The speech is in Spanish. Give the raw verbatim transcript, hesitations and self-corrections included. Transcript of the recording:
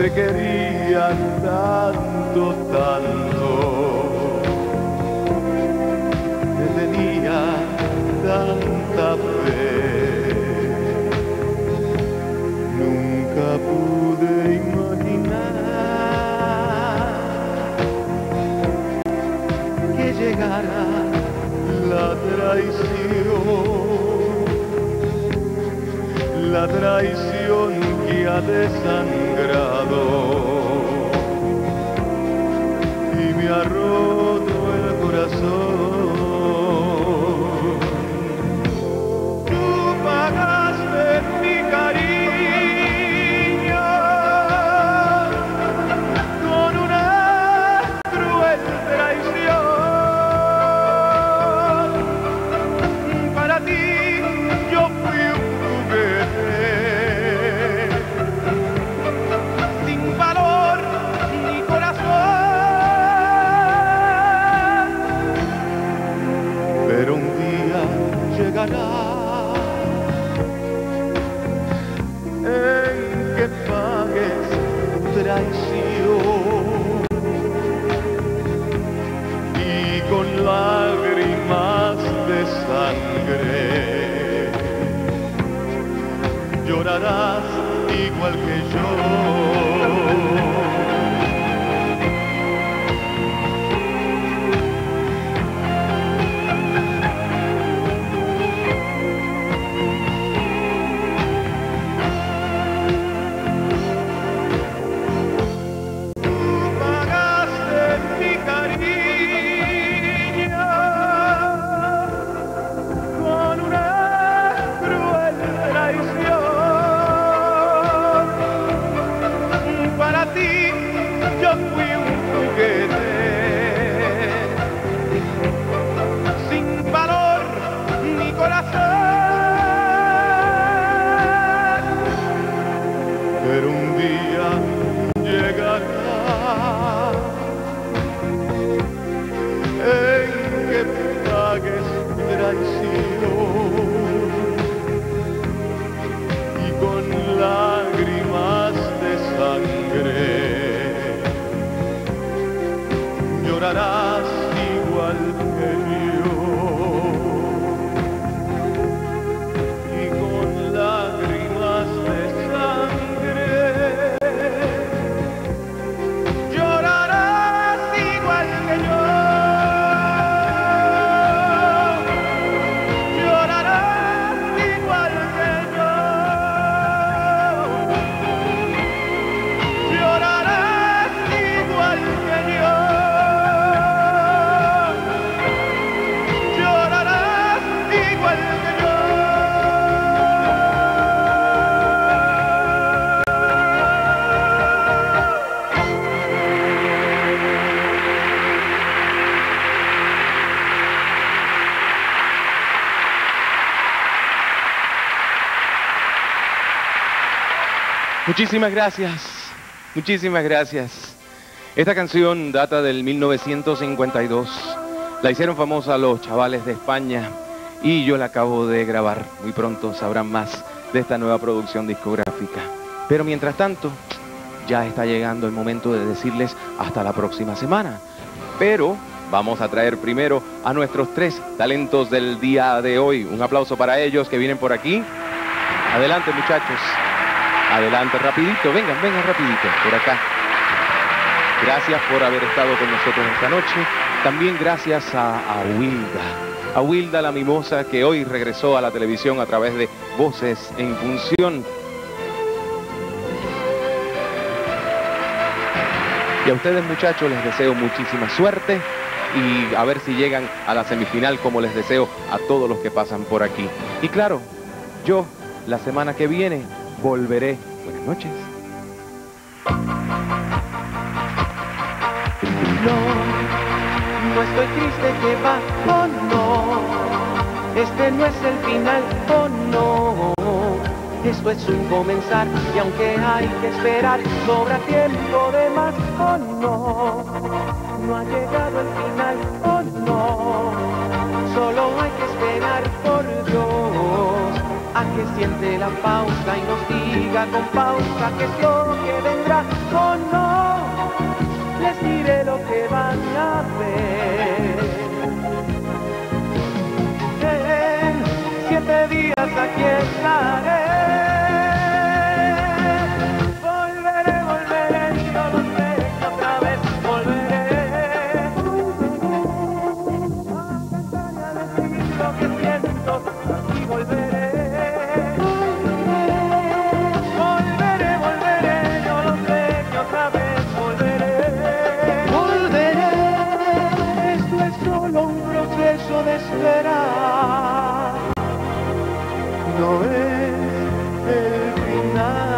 te quería tanto, tanto, te tenía tanta fe. Nunca pude imaginar que llegara la traición, la traición que ha desangrado y me ha roto el corazón. Tú pagaste mi cariño con una cruel traición. Para ti yo fui un juguete sin valor ni corazón. Pero un día llegará en que pagues traición y con lágrimas de sangre llorarás igual que yo. Pero un día llegará en que pagues traición y con lágrimas de sangre llorarás igual que yo. Y con lágrimas de sangre llorarás igual que yo. Llorarás igual que yo. Llorarás igual que yo. Llorarás igual que yo. Muchísimas gracias, muchísimas gracias. Esta canción data del mil novecientos cincuenta y dos. La hicieron famosa los chavales de España y yo la acabo de grabar. Muy pronto sabrán más de esta nueva producción discográfica. Pero mientras tanto, ya está llegando el momento de decirles hasta la próxima semana. Pero vamos a traer primero a nuestros tres talentos del día de hoy. Un aplauso para ellos que vienen por aquí. Adelante, muchachos. Adelante, rapidito, vengan, vengan rapidito, por acá. Gracias por haber estado con nosotros esta noche. También gracias a, a Wilda, a Wilda la mimosa, que hoy regresó a la televisión a través de Voces en Función. Y a ustedes, muchachos, les deseo muchísima suerte y a ver si llegan a la semifinal, como les deseo a todos los que pasan por aquí. Y claro, yo la semana que viene volveré. Buenas noches. No, no estoy triste que va, oh no. Este no es el final, oh no. Esto es un comenzar y aunque hay que esperar, sobra tiempo de más, oh no. No ha llegado el final, oh no. Solo hay que esperar por Dios a que siente la pausa y nos diga con pausa qué es lo que vendrá o no. Les diré lo que van a ver. En siete días aquí estaré. Volveré, volveré, yo lo sé que otra vez volveré. A cantar y a decir lo que siento y volveré. Volveré, volveré, yo lo sé que otra vez volveré. Volveré. Esto es solo un proceso de esperar. No es el final.